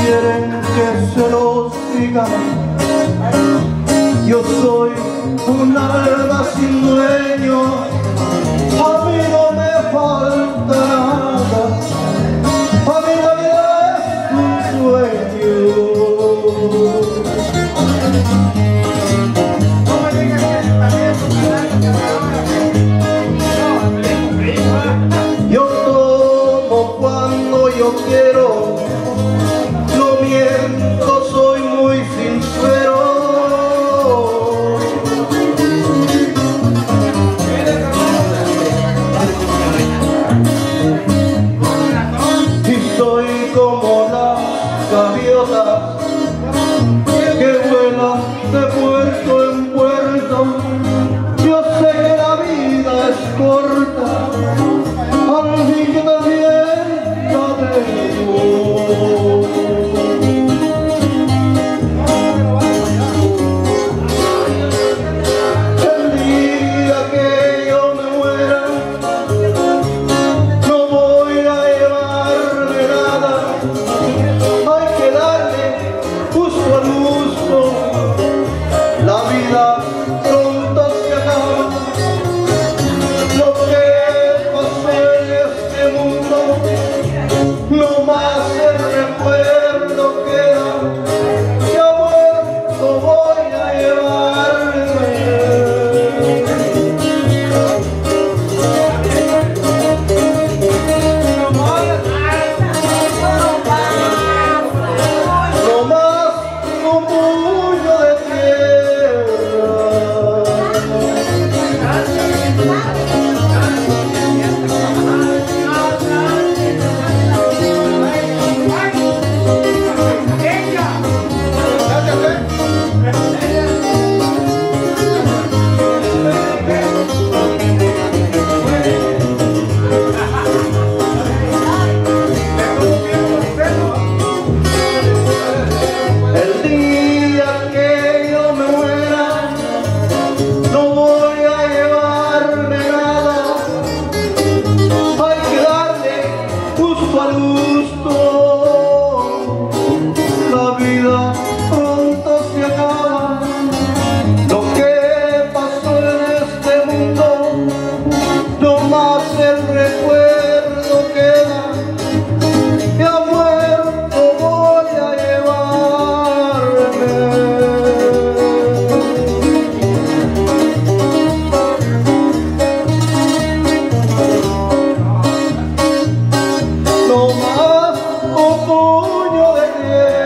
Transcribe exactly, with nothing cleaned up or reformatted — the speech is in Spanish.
quieren que se los diga. Yo soy un alma sin dueño, a mí no me falta nada, a mí la vida es un sueño. Yo tomo cuando yo quiero, no miento, soy muy sincero. Y soy como las gaviotas que vuelan de puerto en puerto. Yo sé que la vida es corta, al fin que también la tengo. El día que yo me muera, no voy a llevarme nada, hay que darle justo al gusto, la vida pronto se acaba. Lo que pasó en este mundo, no más el recuerdo queda, ya muerto voy a llevarme. No más un puño de tierra. El día que yo me muera, no voy a llevarme nada, hay que darle justo al gusto, la vida pronto se acaba. Lo que pasó en este mundo, no más el recuerdo queda, ya muerto voy a llevarme. No más un puño de tierra.